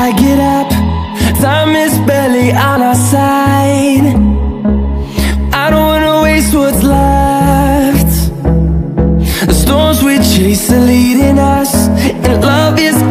gotta get up, time is barely on our side. I don't wanna waste what's left. The storms we chase are leading us, and love is